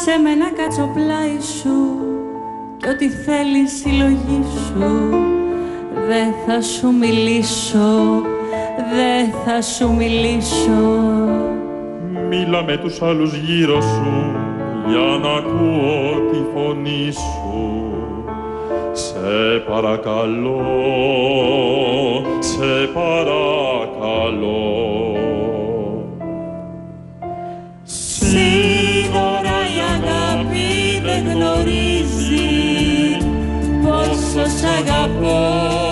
άσε με να κάτσω πλάι σου κι ό,τι θέλει η συλλογή σου. Δεν θα σου μιλήσω, δεν θα σου μιλήσω. Μίλα με τους άλλους γύρω σου για να ακούω τη φωνή σου. Σε παρακαλώ, σε παρακαλώ. Σύνορα η αγάπη δεν γνωρίζει πόσο σ' αγαπώ,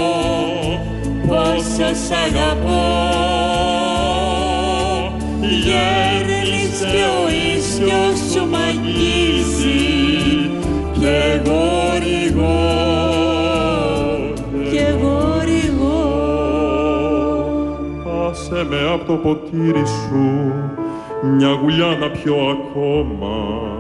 πόσο σ' αγαπώ. Γέρνεις κι ο ίσιος σου μ' αγγίζει κι εγώ ρηγώ, κι εγώ ρηγώ. Άσε με απ' το ποτήρι σου μια γουλιά να πιω ακόμα.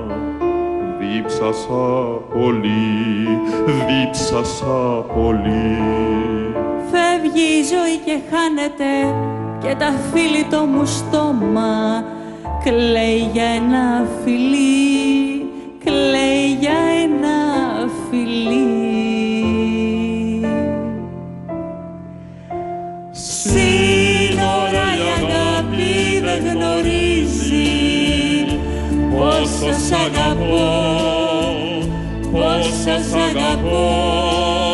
Δίψασα πολύ, δίψασα πολύ. Φεύγει η ζωή και χάνεται και τα φίλιτο μου στόμα κλαίει για ένα φιλί, κλαίει για ένα φιλί. Σύνορα η αγάπη δεν γνωρίζει πόσο σ' αγαπώ, πόσο σ' αγαπώ.